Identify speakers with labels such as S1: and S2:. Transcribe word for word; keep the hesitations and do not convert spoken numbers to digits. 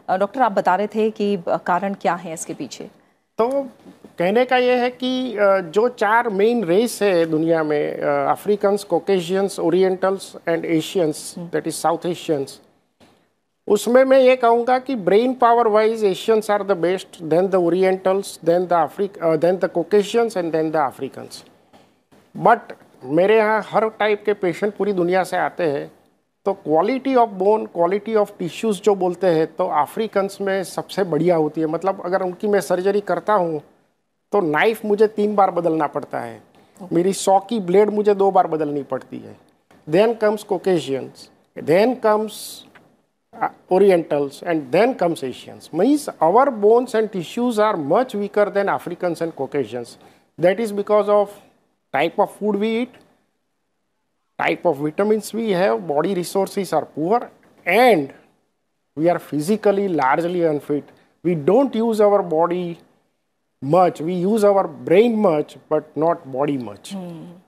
S1: Doctor आप बता रहे थे कि कारण क्या है इसके पीछे?
S2: तो कहने का ये है कि जो चार मेन रेस है दुनिया में, Africans, Caucasians, Orientals and Asians, that is South Asians, उसमें मैं ये कहूँगा कि brain power wise Asians are the best, then the Orientals, then the Africa then the Caucasians and then the Africans. But मेरे यहाँ हर टाइप के patient पूरी दुनिया से आते हैं, तो quality of bone, quality of tissues जो बोलते हैं तो अफ्रीकन्स में सबसे बढ़िया होती है। मतलब अगर उनकी मैं सर्जरी करता हूँ तो नाइफ मुझे तीन बार बदलना पड़ता है, मेरी सौ की ब्लेड मुझे दो बार बदलनी पड़ती है। Then comes Caucasians, then comes Orientals and then comes Asians. Means our bones and tissues are much weaker than Africans and Caucasians. That is because of type of food we eat, type of vitamins we have, body resources are poor, and we are physically largely unfit. We don't use our body much, we use our brain much, but not body much. Hmm.